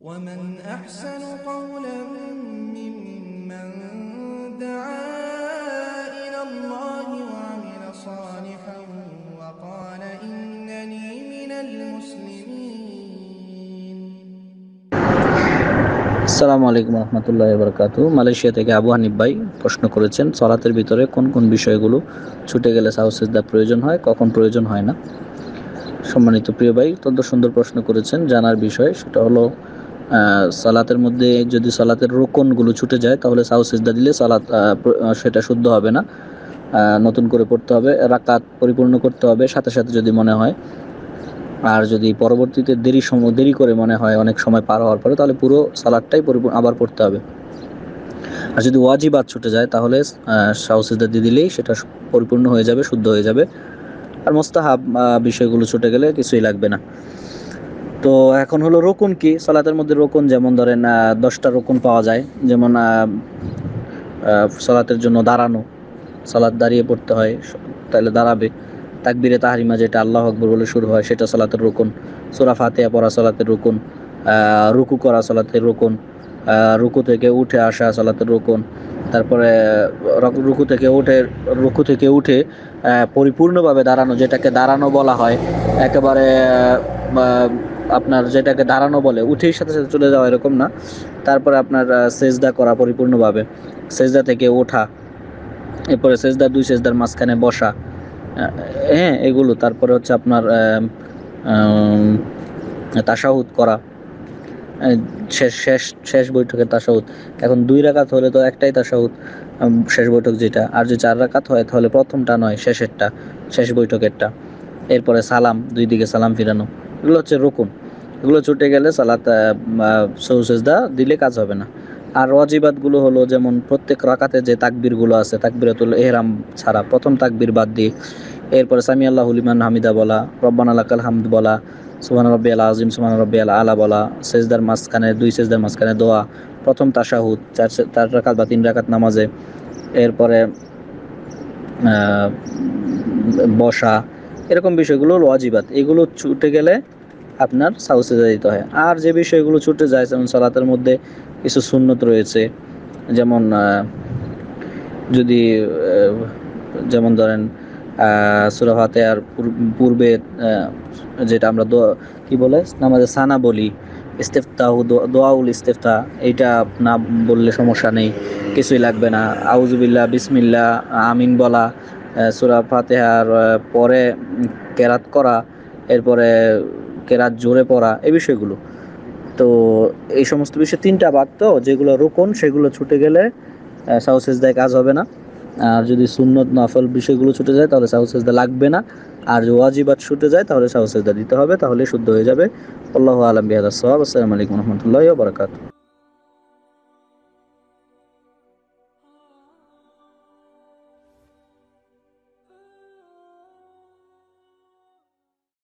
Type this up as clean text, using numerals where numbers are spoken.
ومن أحسن قولا ممن دعا إلى الله وعمل صالحا وقال إنني من المسلمين। আসসালামু আলাইকুম রহমতুল্লাহি ওয়া বারাকাতুহু। মালয়েশিয়া থেকে আবু হানিফ ভাই প্রশ্ন করেছেন, সালাতের ভিতরে কোন কোন বিষয়গুলো ছুটে গেলে সাহু সিজদা প্রয়োজন হয়, কখন প্রয়োজন হয় না। সম্মানিত প্রিয় ভাই, অত্যন্ত সুন্দর প্রশ্ন করেছেন। জানার বিষয় সেটা হলো সালাতের মধ্যে যদি সালাতের রোকনগুলো ছুটে যায় তাহলে সাহু সিজদা দিলে সালাত সেটা শুদ্ধ হবে না, নতুন করে পড়তে হবে, রাকাত পরিপূর্ণ করতে হবে সাথে সাথে যদি মনে হয়। আর যদি পরবর্তীতে দেরি করে মনে হয় অনেক সময় পার হওয়ার পরে, তাহলে পুরো সালাদটাই আবার পড়তে হবে। আর যদি ওয়াজিবাত ছুটে যায় তাহলে সাহু সিজদা দিয়ে দিলেই সেটা পরিপূর্ণ হয়ে যাবে, শুদ্ধ হয়ে যাবে। আর মোস্তাহাব বিষয়গুলো ছুটে গেলে কিছুই লাগবে না। তো এখন হলো রুকুন কি, সালাতের মধ্যে রুকুন যেমন ধরেন 10টা রুকুন পাওয়া যায়। যেমন সালাতের জন্য দাঁড়ানো, সালাত দাঁড়িয়ে পড়তে হয়, তাহলে দাঁড়াবে। তাকবীরে তাহরিমা যেটা আল্লাহু আকবার বলে শুরু হয় সেটা সালাতের রুকুন। সূরা ফাতিহা পড়া সালাতের রুকুন। রুকু করা সালাতের রুকুন। রুকু থেকে উঠে আসা সালাতের রুকুন। তারপরে রুকু থেকে উঠে পরিপূর্ণভাবে দাঁড়ানো, যেটাকে দাঁড়ানো বলা হয়, একেবারে আপনার যেটাকে দাঁড়ানো বলে উঠেই সাথে সাথে চলে যাওয়া এরকম না। তারপরে আপনার সেজদা করা পরিপূর্ণভাবে, সেজদা থেকে ওঠা, এরপরে দুই সেজদার মাঝখানে বসা, হ্যাঁ এগুলো। তারপরে হচ্ছে আপনার তাশাহুদ করা, শেষ শেষ শেষ বৈঠকের তাশাহুদ। এখন 2 রাকাত হলে তো একটাই তাশাহুদ, শেষ বৈঠক যেটা। আর যদি 4 রাকাত হয় তাহলে প্রথমটা নয়, শেষেরটা, শেষ বৈঠকেরটা। এরপরে সালাম, 2 দিকে সালাম ফিরানো, এগুলো হচ্ছে রুকুন। এগুলো ছুটে গেলে সালাত সহু সিজদা দিলে কাজ হবে না। আর ওয়াজিবাতগুলো হলো যেমন প্রত্যেক রাকাতে যে তাকবীরগুলো আছে, তাকবীরাতুল ইহরাম ছাড়া প্রথম তাকবীর বাদ দিয়ে, এরপরে সামি আল্লাহু লিমান হামিদা বলা, রব্বানা লাকাল হামদ বলা, সুবহান রাব্বিয়াল আযীম, সুবহান রাব্বিয়াল আলা বলা, সেজদার মাঝখানে 2 সেজদার মাঝখানে দোয়া, প্রথম তাশাহুদ 4 রাকাত বা 3 রাকাত নামাজে, এরপরে বসা, এরকম বিষয়গুলো ওয়াজিবাত। এগুলো ছুটে গেলে আপনার সাহু সিজদা দিতে হয়। আর যে বিষয়গুলো ছুটে যায়, যেমন সালাতের মধ্যে কিছু সুন্নত রয়েছে, যেমন যদি যেমন ধরেন সূরা ফাতিহার পূর্বে যেটা আমরা কি বলে নামাজে সানা বলি, ইস্তেফতাহ, দোয়াউল ইস্তেফতাহ, এইটা না বললে সমস্যা নেই, কিছুই লাগবে না। আউযুবিল্লাহ, বিসমিল্লাহ, আমিন বলা, সূরা ফাতিহার পরে কেরাত করা, এরপরে কেরাত জোরে পড়া, এই বিষয়গুলো। তো এই সমস্ত বিষয় 3টা ভাগ, তো যেগুলো রুকুন সেগুলো ছুটে গেলে সাহু সিজদায় কাজ হবে না। আর যদি সুন্নত নফল বিষয়গুলো ছুটে যায় তাহলে সাহু সিজদা লাগবে না। আর যদি ওয়াজিবাত ছুটে যায় তাহলে সাহু সিজদা দিতে হবে, তাহলে শুদ্ধ হয়ে যাবে। আল্লাহু আ'লাম বিহাদাস সাওয়াব। আসসালামু আলাইকুম রহমতুল্লাহি ওয়া বারাকাতুহু।